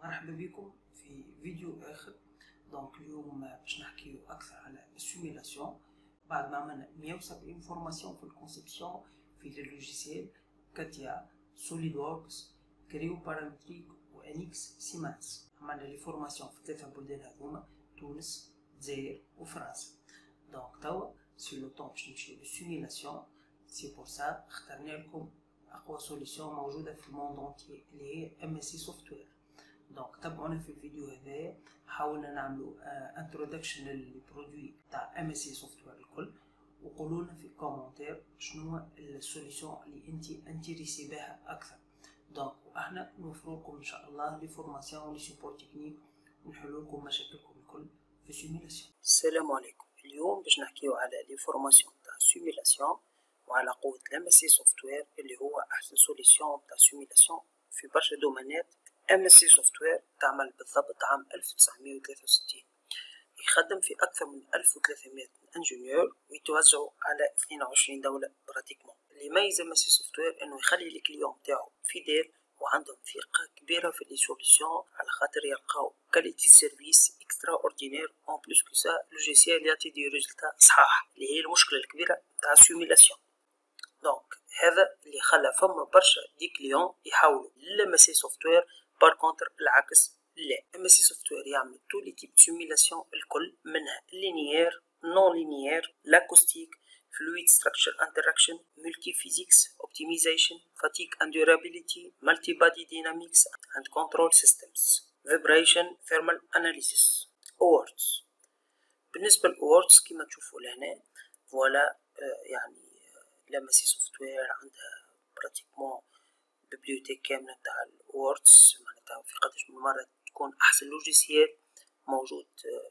مرحبا بكم في فيديو آخر. اليوم باش نحكيو أكثر على السيميلاسيون بعد ما عملنا 170 فورماسيون في الكونسيبسيون في اللوجيسيال كاتيا سوليد ووركس كريو بارامتريك وانيكس سيمانس. عملنا لي فورماسيون في 3 بلدان هذوما، تونس، الجزائر وفرنسا. توا سي لو طون باش نمشيو للسيميلاسيون. سي بور سا اخترنا لكم أقوى سوليسيون موجودة في الموند أونتيي اللي هي MSC سوفتوير. تابعونا في الفيديو هذا، حاولنا نعملوا انتروداكشن للبرودوي تاع MSC سوفتوير الكل، وقولوا لنا في الكومنتير شنو السوليسيون اللي انتي انتريسي بها اكثر. واحنا نوفروا لكم ان شاء الله لي فورماسيون ولي سيبور تكنيك ونحلوا لكم مشاكلكم الكل في السيميلاسيون. السلام عليكم. اليوم باش نحكيو على لي فورماسيون تاع السيميلاسيون وعلى قوة MSC سوفتوير اللي هو احسن سوليسيون تاع السيميلاسيون في برشا دومانات. MSC سوفتوير تعمل بالضبط عام 1963، يخدم في أكثر من 1300 انجينيور ويتوزعوا على 22 دولة براتيكمون. اللي يميز MSC سوفتوير انه يخلي الكليون تاعو فيديل وعندهم ثقة كبيرة في لي سوليسيون، على خاطر يلقاو كاليتي سيرفيس اكسترا اوردينير. اون بلوس كو سا لوجيسيال يعطي دي ريزلتا صحاح، اللي هي المشكلة الكبيرة تاع السيميلاسيون. هذا اللي خلى فما برشا دي كليون يحاولوا لMSC سوفتوير. بار كونتر العكس لا، MSC سوفتوير يعمل تو لي تيب سيميلاسيون الكل، منها لينيير، نون لينيير، لاكوستيك، فلويد ستراكشر انتراكشن، ملتي فيزيكس، اوبتيميزيشن، فاتيك اند ديورابيليتي، مالتي بادي ديناميكس اند كنترول سيستمز، فيبريشن، ثيرمال اناليسيس. awards. بالنسبه للاوردز كيما تشوفوا لهنا فوالا، يعني MSC سوفتوير عندها براتيكمون ببليوتيك كاملة تاع الووردز، معناتها في قداش من مرة تكون أحسن لوجيسيال موجود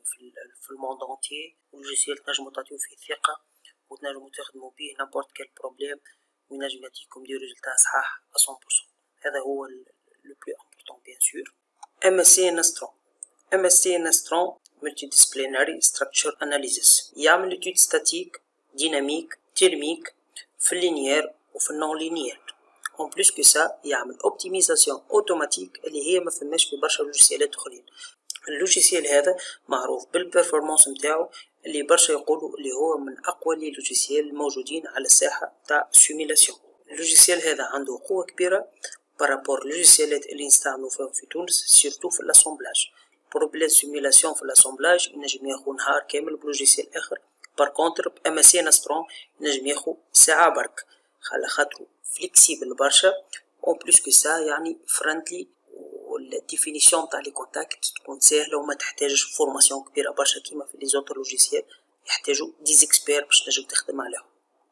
في الموند أونتيي، ولوجيسيال تنجمو تعطيو فيه ثقة وتنجمو تخدمو بيه نابورت كال بروبليم وينجم يعطيكم دي ريزلتا صحاح 100%. هذا هو لو بلو امبورطون بيان سور. MSC نسترون. MSC نسترون ملتي ديسبليناري ستراكشر اناليزيس، يعمل إتيود ستاتيك، ديناميك، تيرميك في اللينيير وفي النون لينيير. اون بلوس كو سا يعمل اوبتيميزاسيون اوتوماتيك اللي هي ما فماش في برشا لوجيسيالات اخرين. اللوجيسيال هذا معروف بالبرفورمانس نتاعو، اللي برشا يقولوا اللي هو من اقوى لي لوجيسيال الموجودين على الساحه تاع السيميلاسيون. اللوجيسيال هذا عنده قوه كبيره بارابور اللوجيسيالات اللي نستعملوا فيهم في تونس، سيرتو في الاسامبلاج. بروبليم سيميلاسيون في الاسامبلاج ينجم ياخذ نهار كامل بلوجيسيال اخر، بار كونتر MSC نسترون ينجم ياخذ ساعه برك، على خاطرو فليكسيبل برشا. اون بلوس كو سا يعني فرندلي، والديفينيسيون تاع لي كونتاكت تكون ساهله وما تحتاجش فورماسيون كبيره برشا كيما في لي زوتر لوجيسيال يحتاجوا ديزيكسبير باش تنجم تخدم عليهم.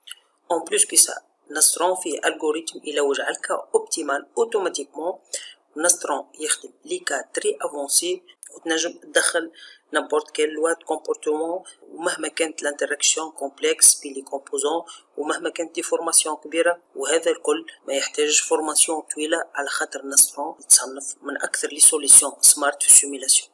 اون بلوس كو سا نسترون فيه الغوريثم يلوج على الكا اوبتيمال اوتوماتيكمون. نسترون يخدم لي كا تري افونسي وتنجم تدخل نابورت كال لوا دو كومبورتمون، ومهما كانت الانتراكسيون كومبلكس بين لي كومبوزون ومهما كانت دي فورماسيون كبيره، وهذا الكل ما يحتاجش فورماسيون طويله على خاطر نسترون يتصنف من اكثر لي سوليسيون سمارت في السيميلاسيون.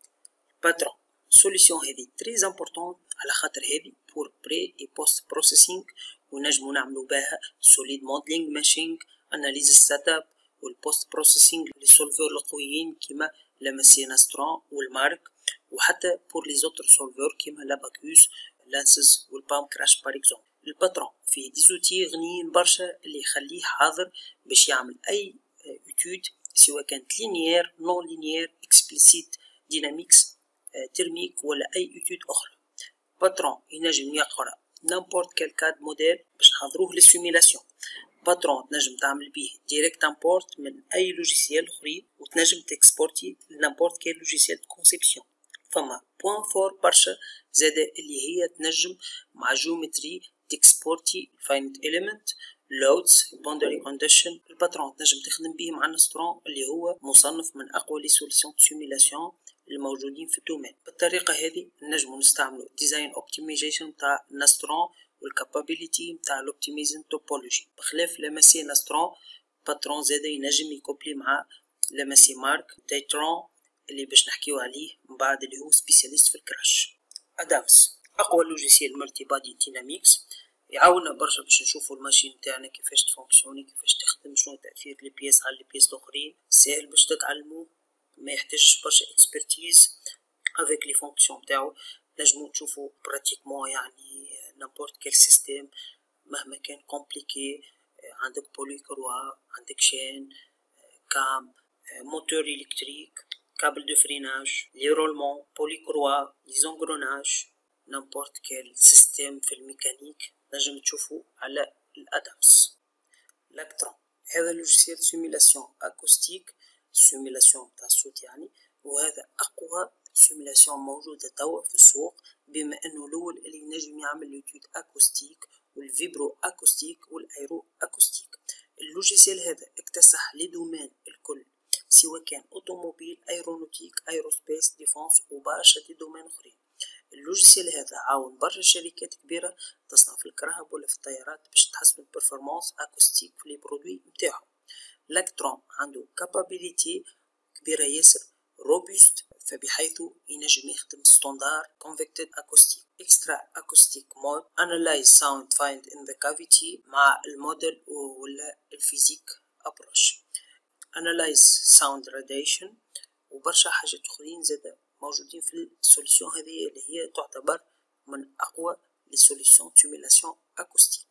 باترون سوليسيون هذه تري امبورطون على خاطر هذه بور بري اي بوست بروسيسينغ، ونجمو نعملو بها سوليد موديلينغ ماشينغ، اناليز سيت اب والبوست بروسيسينغ لي سولفور القويين كيما MSC نسترون والمارك، وحتى بور لي زوتر سولفور كيما لاباكوس، لانسز والبام كراش بار اكزومبل. الباترون فيه دي زوتي غنيين برشا اللي يخليه حاضر باش يعمل اي اتيود، سواء كانت لينيير، نون لينيير، اكسبليسيت، ديناميكس، ترميك، ولا اي اتيود اخرى. باترون ينجم يقرا نامبورت كال كاد موديل باش نحضروه للسيميلاسيون. باترون تنجم تعمل بيه ديريكت امبورت من اي لوجيسيال اخرين، وتنجم تكسبورتي لنامبورت كال لوجيسيال دو كونسيبسيون. فما بوان فور برشا زادا اللي هي تنجم مع جيومتري تكسبورتي فاينت اليمنت، لودز، باوندري كونديشن. الباترون تنجم تخدم بيه مع نسترون اللي هو مصنف من اقوى لي سوليسيون سيميلاسيون الموجودين في الدومين. بالطريقه هذه نجمو نستعملوا ديزاين اوبتيميزيشن تاع نسترون والكابابيليتي نتاع الاوبتيميزيشن توبولوجي، بخلاف MSC نسترون. باترون زادا ينجم يكوبلي مع MSC مارك تيترون اللي باش نحكيو عليه من بعد، اللي هو سبيسياليست في الكراش. ادامس اقوى لوجيسيال مالتي بادي ديناميكس، يعاوننا برشا باش نشوفوا الماشين تاعنا كيفاش تفونكسيوني، كيفاش تخدم، شنو تاثير لي بيس على لي بيس الاخرين. ساهل باش تتعلموه، ما يحتاجش برشا اكسبرتيز افيك لي فونكسيون تاعو. نجمو تشوفو براتيكمون يعني نابورت كيل سيستيم مهما كان كومبليكي. عندك بولي كروا، عندك شين، كام، موتور إلكتريك، كابل دو فريناج، لي رولمون، بولي كروا، لي زونغروناج، نابورت كيل سيستيم في الميكانيك نجم تشوفو على الأدمس. لاكترون هذا لوجيسيال سيميلاسيون أكوستيك، سيميلاسيون تاع الصوت يعني، وهذا أقوى سيميلاسيون موجودة توا في السوق، بما أنه الأول اللي ينجم يعمل لوتود أكوستيك والفيبرو أكوستيك والأيرو أكوستيك. اللوجيسيال هذا اكتسح لي دومين الكل، سواء كان أوتوموبيل، أيرونوتيك، أيروسبيس، ديفونس وبرشا دي دومين أخرين. اللوجيسيال هذا عاون برشا شركات كبيرة تصنع في الكرهب ولا في الطيارات باش تحسن البرفورمانس أكوستيك في لي برودوي متاعهم. لاكترون عنده كابابيليتي كبيرة ياسر، روبوست، فبحيث ينجم يخدم ستاندار convected acoustic extra acoustic mode analyze sound find in the cavity مع الموديل ولا الفيزيك approach analyze sound radiation وبرشا حاجات أخرين زادة موجودين في السوليسيون هذه اللي هي تعتبر من أقوى لسوليسيون سيميلاسيون أكوستيك.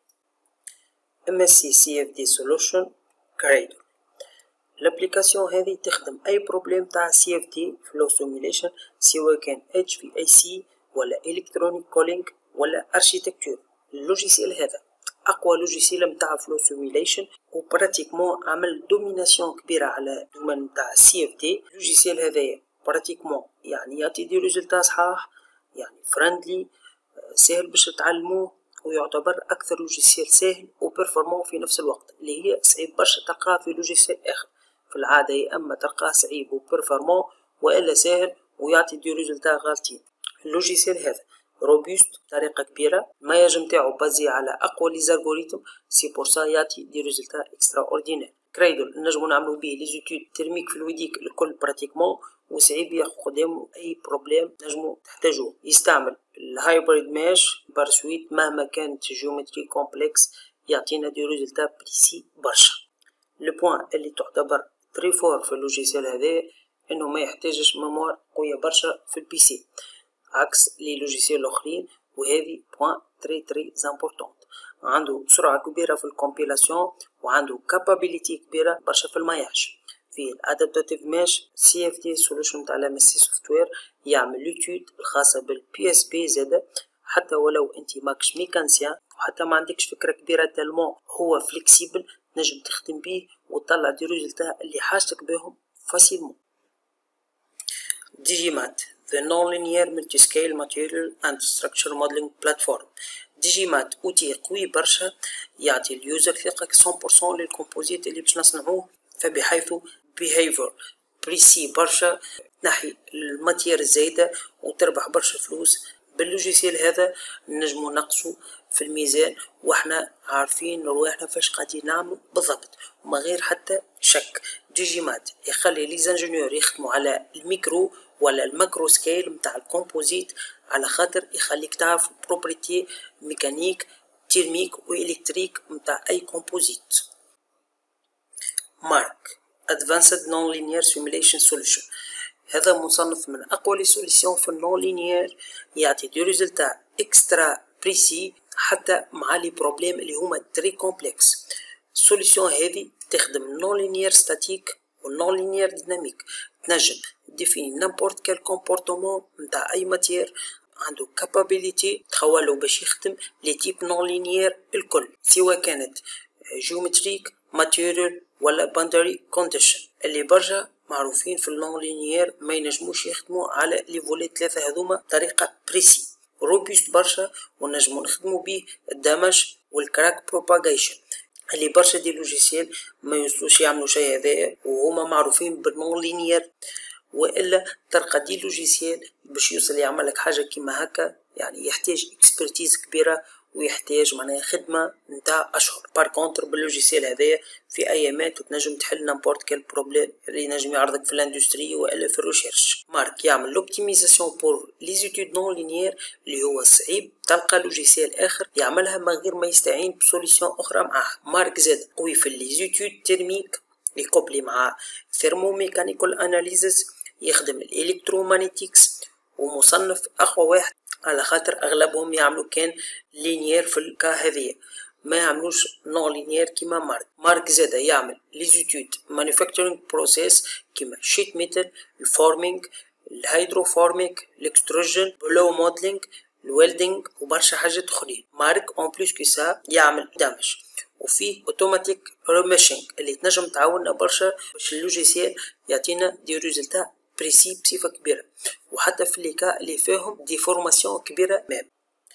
MSC CFD Solution Cradle. الابليكاسيون هذه تخدم أي بروبليم تاع CFD Flow Simulation، سواء كان HVAC ولا Electronic Cooling ولا Architecture. اللوجيسيال هذا أقوى لوجيسيال متاع Flow Simulation، وبراتيكمون عمل دوميناسيون كبيرة على دومين متاع CFD. اللوجيسيال هذا براتيكمون يعني يعطي دي ريزلتا صحاح، يعني فريندلي، سهل باش تعلموه، ويعتبر أكثر لوجيسيال سهل وبرفورمون في نفس الوقت، اللي هي صعيب برشا تلقاه في لوجيسيال آخر. في العادة يا أما تلقاه صعيب وبرفورمون وإلا سهل ويعطي دي ريزلتا غالطين. اللوجيسيال هذا روبوست بطريقة كبيرة، ما يجم تاعو بازي على أقوى لي زالغوريتم، سي بور سا يعطي دي ريزلتا اكسترا اوردينير. كريدل نجمو نعملو بيه لي زيتود تيرميك فلويديك الكل براتيكمون، وصعيب ياخد قدامو أي بروبليم نجمو تحتاجوه. يستعمل الهايبريد ماش بارسويت مهما كانت جيومتري كومبلكس، يعطينا دي ريزلتا بريسي برشا. لو بوين اللي تعتبر تري فور في اللوجيسيال هذا انه ما يحتاجش ميموار قوية برشا في البي سي عكس لي لوجيسيال الاخرين، وهذه بوين تري امبورطونت. عنده سرعة كبيرة في الكومبيلاسيون، وعنده كابابيليتي كبيرة برشا في الماياج. في الادابتاتيف ماش CFD سولوشن تاع MSC سوفتوير يعمل لوتود الخاصة بالبي اس بي زادة، حتى ولو انت ماكش ميكانسيان وحتى ما عندكش فكرة كبيرة تالمون هو فليكسيبل، نجم تخدم بيه وتطلع دي ريزلتا اللي حاجتك بهم فاسيلمون. ديجيمات The Non-Linear Multiscale Material and Structure Modeling Platform. ديجيمات أوتي قوي برشا، يعطي اليوزر ثقة 100% للكومبوزيت اللي باش نصنعوه، فبحيث behavior بريسي برشا، نحي الماتير الزايدة وتربح برشا فلوس. باللوجيسيال هذا نجمو نقصو في الميزان واحنا عارفين رواحنا فاش قاعدين نعملو بالضبط وما غير حتى شك. ديجيمات يخلي لي زانجينيور يخدموا على الميكرو ولا الماكرو سكيل متاع الكومبوزيت، على خاطر يخليك تعرف بروبريتي ميكانيك تيرميك وإلكتريك متاع أي كومبوزيت. مارك Advanced Non-Linear Simulation Solution، هذا مصنف من أقوى لي سوليسيون في النون لينير، يعطي دي ريزلتا اكسترا بريسي حتى مع لي بروبليم اللي هما تري كومبلكس. السوليسيون هذه تخدم النون لينير ستاتيك والنون لينير ديناميك، تنجم ديفيني نامبورت كال كومبورتمون نتاع أي ماتير، عنده كابابيليتي تخولو باش يخدم لي تيب نون لينير الكل، سواء كانت جيومتريك ماتيريال ولا باوندري كونديشن. اللي برجع معروفين في النون لينير ما ينجموش يخدموا على لي فولي ثلاثة هذوما بطريقة بريسي. روبوست برشا ونجمو نخدمو بيه الدمج والكراك بروباغيشن، اللي برشا دي لوجيسيال ما يوصلوش يعملوا شيء هذايا وهما معروفين بالنون لينير، والا تلقى دي لوجيسيال باش يوصل يعملك حاجة كيما هكا يعني يحتاج اكسبرتيز كبيرة ويحتاج معناها خدمة نتاع أشهر. بار كونتر باللوجيسيال هذايا في أيامات تنجم تحل نامبورت كال بروبليم اللي نجم يعرضك في الاندستري وإلا في الريشيرش. مارك يعمل لوبتيميزاسيون بور لي زيتود نون لينير، اللي هو صعيب تلقى لوجيسيال آخر يعملها من غير ما يستعين بسوليسيون أخرى معاه. مارك زاد قوي في لي زيتود تيرميك يقبلي مع thermomechanical analysis، يخدم الالكترومagnetics، ومصنف اقوى واحد على خاطر اغلبهم يعملوا كان لينير في الكا هذه، ما يعملوش نون لينير كيما مارك زادا يعمل ليزيتود مانيفاكتورينغ بروسيس كيما شيت ميتال، الفورمينغ، الهيدروفورميك، الاكستروجن، بلو موديلينغ، الويلدينغ وبرشا حاجات اخرين. مارك اون بلوس كي سا يعمل دمج، وفيه اوتوماتيك ريميشينغ اللي تنجم تعاوننا برشا باش اللوجيسيال يعطينا دي ريزلتا بريسي بصفه كبيره، وحتى في ليكا اللي فيهم دي فورماسيون كبيره مام.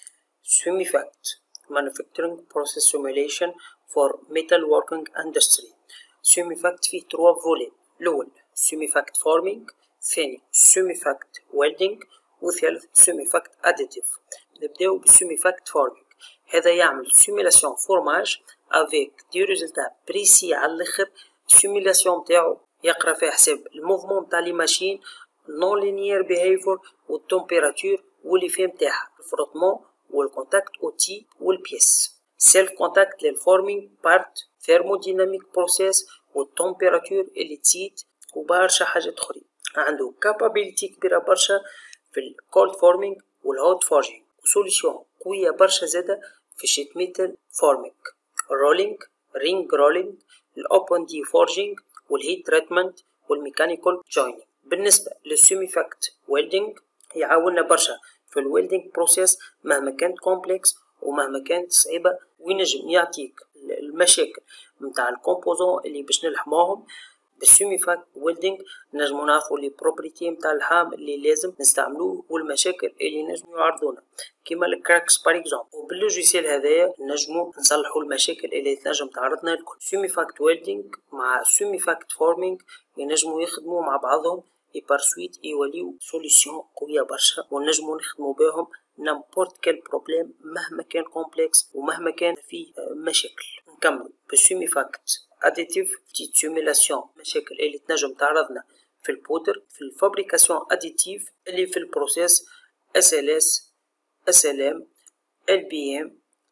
SUMIFACT Manufacturing Process Simulation for Metalworking Industry. SUMIFACT فيه 3 فولي، الأول SUMIFACT Forming، ثاني SUMIFACT Welding، وثالث SUMIFACT Additive. نبداو بالSUMIFACT Forming. هذا يعمل سيميلاسيون فورماج افيك دي ريزلتا بريسي على الاخر. السيميلاسيون تاعو يقرا فيها حساب الموفمون تاع لي ماشين، نون لينيير بيهيفور، والتمبيراتور واللي فيه نتاعها، الفروتمون والكونتاكت اوتي والبيس. سيلف كونتاكت للفورمينغ بارت، ثيرموديناميك بروسيس، والتمبيراتور اللي تزيد، وبرشا حاجات اخرين. عنده كابابيلتي كبيره برشا في الكولد فورمينغ والهوت فورجينغ، وسوليسيون قويه برشا زاده في الشيت ميتال فورمينغ، الرولينغ، رينج رولينغ، الاوبن دي فورجينغ، والهيت تريتمنت، والميكانيكال جوينينغ. بالنسبه للسيميفاكت ويلدينغ يعاوننا برشا في الويلدينغ بروسيس مهما كانت كومبلكس ومهما كانت صعيبه، وينجم يعطيك المشاكل نتاع الكومبوزون اللي باش نلحموهم. بالسيميفاكت ويلدينغ نجمو نعرفو لي بروبريتي نتاع اللحام اللي لازم نستعملوه والمشاكل اللي نجمو يعرضونا كيما الكراكس بار اكزومبل، وباللوجيسيال هذايا نجمو نصلحو المشاكل اللي تنجم تعرضنا الكل. سيميفاكت ويلدينغ مع سيميفاكت فورمينغ ينجمو يخدمو مع بعضهم اي بار سويت يوليو سوليسيون قويه برشا، ونجمو نخدمو بهم نامبورت كال بروبليم مهما كان كومبلكس ومهما كان فيه مشاكل. نكملو بالسيميفاكت اديتيف، بتيت سيميلاسيون مشاكل اللي تنجم تعرضنا في البودر، في الفابريكاسيون اديتيف اللي في البروسيس SLS، SLM، LBM،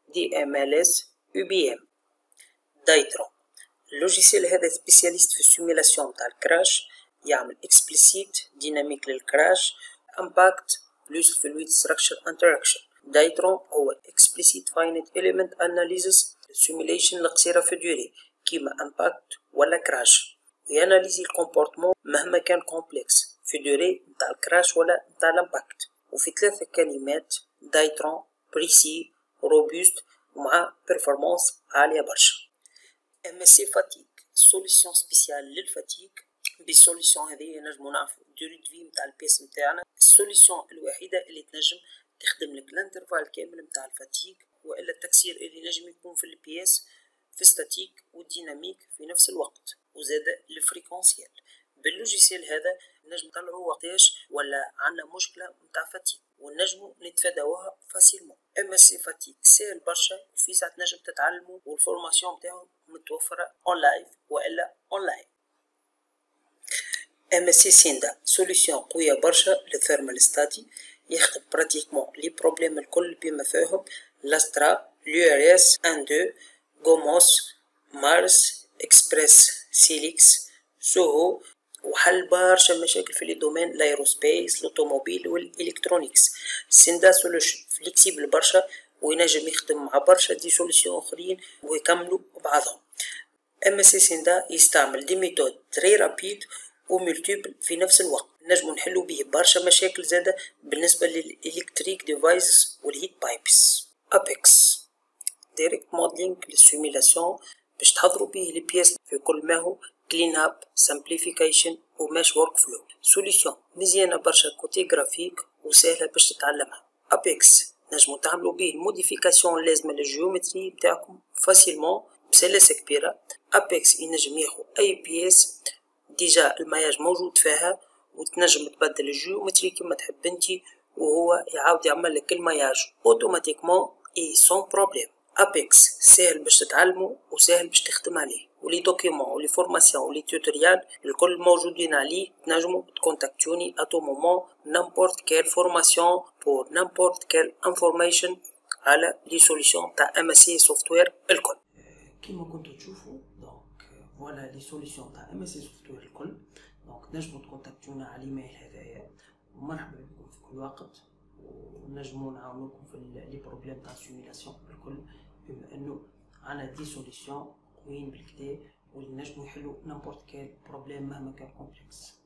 DMLS، UBM. دايترون اللوجيسيال هذا سبيسياليست في السيميلاسيون تاع الكراش، يعمل اكسبليسيت ديناميك للكراش، امباكت بلوس فلويد ستراكشر انتراكشن. دايترون هو اكسبليسيت فاينيت اليمنت اناليزيس السيميليشن القصيره في دوري كيما امباكت ولا كراش، وياناليزي الكومبورتمون مهما كان كومبلكس في دوري نتاع الكراش ولا نتاع الامباكت. وفي 3 كلمات دايترون بريسي روبوست ومع بيرفورمانس عاليه برشا. MSC فاتيك سوليسيون سبيسيال للفاتيك. بالسوليسيون هذه نجمو نعرفو دوري دو في نتاع البيس نتاعنا، السوليسيون الوحيده اللي تنجم تخدم لك الانترفال كامل نتاع الفاتيك، والا التكسير اللي نجم يكون في البيس في ستاتيك والديناميك في نفس الوقت، وزاد الفريكونسيال. باللوجيسيال هذا نجم نطلعو وقتاش ولا عندنا مشكله نتاع فاتيك ونجمو نتفاداوها فاسيلمون. MSC فاتيك سهل برشا، وفي ساعة نجم تتعلمو، والفورماسيون نتاعو متوفره اون لايف والا اونلاين. MSC سيندا سوليسيون قويه برشا للثيرمال ستادي، يخدم براتيكمون لي بروبليم الكل بما فيهم لاسترا، l'URS 1-2، غوموس، مارس، اكسبريس، سيليكس، سوهو، وحل برشا مشاكل في لي دومين الايروسبيس، الاوتوموبيل والالكترونيكس. سيندا سوليوشن فليكسيبل برشا وينجم يخدم مع برشا دي سوليسيون اخرين ويكملوا بعضهم. MSC سيندا يستعمل دي ميثود تري رابيد وملتيبل في نفس الوقت، نجمو نحلو به برشا مشاكل زاده بالنسبه للإلكتريك ديفايس والهيت بايبس. أبيكس دايركت موديلينغ للسيميلاسيون باش تحضروا به لي بياس في كل ما هو كلين اب سامبليفيكيشن وماش ورك فلو. سوليسيون مزيانه برشا كوتي جرافيك وسهله باش تتعلمها. أبيكس نجمو تعملوا به الموديفيكاسيون اللازمه للجيومتري بتاعكم فاسيلمون بسلاسه كبيره. أبيكس ينجم ياخو اي بياس ديجا الماياج موجود فيها وتنجم تبدل الجيومتري كما تحب انتي، وهو يعاود يعمل لك الماياج اوتوماتيكمون اي سون بروبليم. أبيكس سهل باش تتعلمو وسهل باش تخدم عليه، ولي دوكيومون ولي فورماسيون ولي توتوريال الكل موجودين عليه. تنجمو تكونتاكتوني اتو مومون نامبورت كيل فورماسيون بور نامبورت كيل انفورميشن على لي سوليسيون تاع MSC سوفتوير الكل. كيما كنتو تشوفوا فوالا لي سوليسيون تاع ام اس سي سوفتوير الكل. دونك تنجموا تكونتاكتونا على الايميل هذايا، ومرحبا بكم في كل وقت، ونجموا نعاونوكم في لي بروبليم تاع سيميلاسيون الكل، بما انه عندنا دي سوليسيون قويين بالكدا واللي نجموا يحلوا نيمبورت كال بروبليم مهما كان كومبلكس.